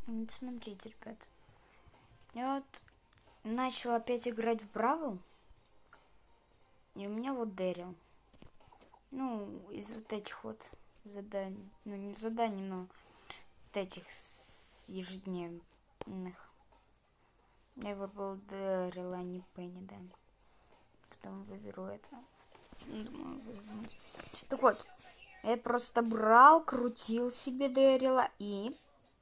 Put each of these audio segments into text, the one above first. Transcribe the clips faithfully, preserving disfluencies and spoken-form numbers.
Вот смотрите, ребят. Я вот начал опять играть в Бравл. И у меня вот Дэрил. Ну, из вот этих вот заданий. Ну, не заданий, но вот этих ежедневных. Я выбрал Дэрил, а не Пенни, да. Потом выберу это. Думаю, возьму. Так вот, я просто брал, крутил себе Дэрила и...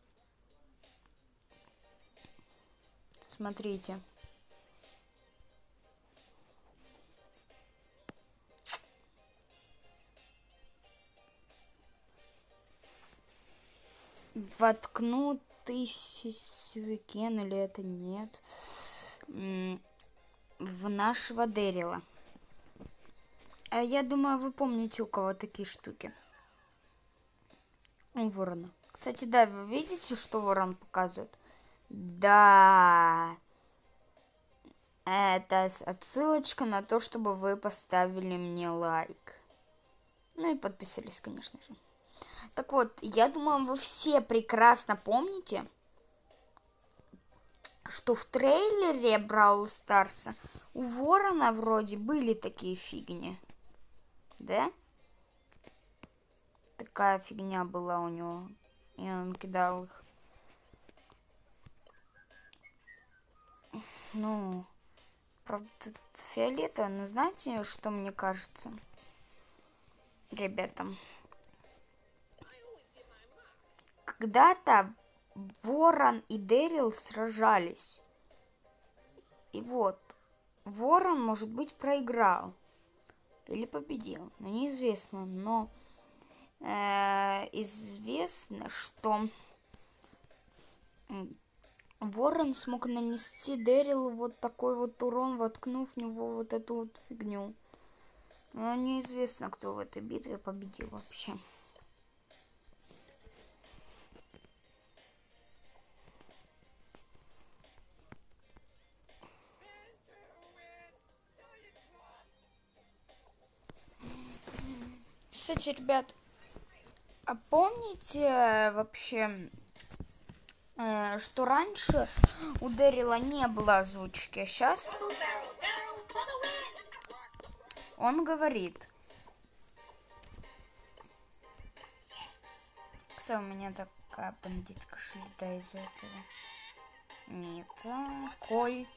Смотрите. Воткнутый сюрикен или это нет. В нашего Дэрила. А я думаю, вы помните, у кого такие штуки. У Ворона. Кстати, да, вы видите, что Ворон показывает? Да. Это отсылочка на то, чтобы вы поставили мне лайк. Ну и подписались, конечно же. Так вот, я думаю, вы все прекрасно помните, что в трейлере Бравл Старса у Ворона вроде были такие фигни. Да? Такая фигня была у него. И он кидал их. Ну, правда, фиолетовый. Но знаете, что мне кажется? Ребята. Когда-то Ворон и Дэрил сражались. И вот, Ворон, может быть, проиграл. Или победил. Но неизвестно. Но э, известно, что Ворон смог нанести Дэрилу вот такой вот урон, воткнув в него вот эту вот фигню. Но неизвестно, кто в этой битве победил вообще. Кстати, ребят, а помните вообще, э, что раньше у Дэрила не было озвучки, а сейчас он говорит. Кстати, у меня такая бандитка шляда из этого. Нет, а, Кольт.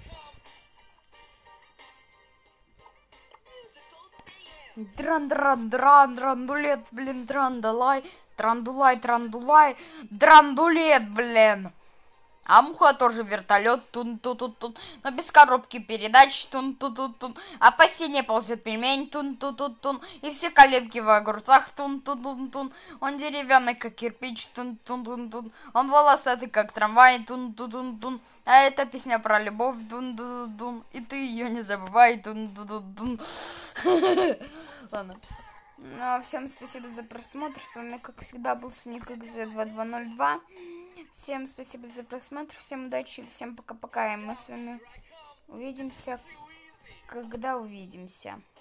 Дран-дран-дран, драндулет, блин, драндулай, трандулай, трандулай, драндулет, блин. А муха тоже вертолет, тун-ту-тун-тун, но без коробки передач, тун-ту-тун-тун. А по стене ползет пельмень, тун-ту-тун-тун. И все коленки в огурцах, тун-ту-тун-тун. Он деревянный, как кирпич, тун-тун-тун-тун. Он волосатый, как трамвай, тун-ту-тун-тун. А это песня про любовь, тун-ту-тун. И ты ее не забывай, тун-ту-тун-тун. Ладно. Ну, а всем спасибо за просмотр. С вами, как всегда, был Соник икс зет два два ноль два. Всем спасибо за просмотр, всем удачи, всем пока-пока, и мы с вами увидимся, когда увидимся.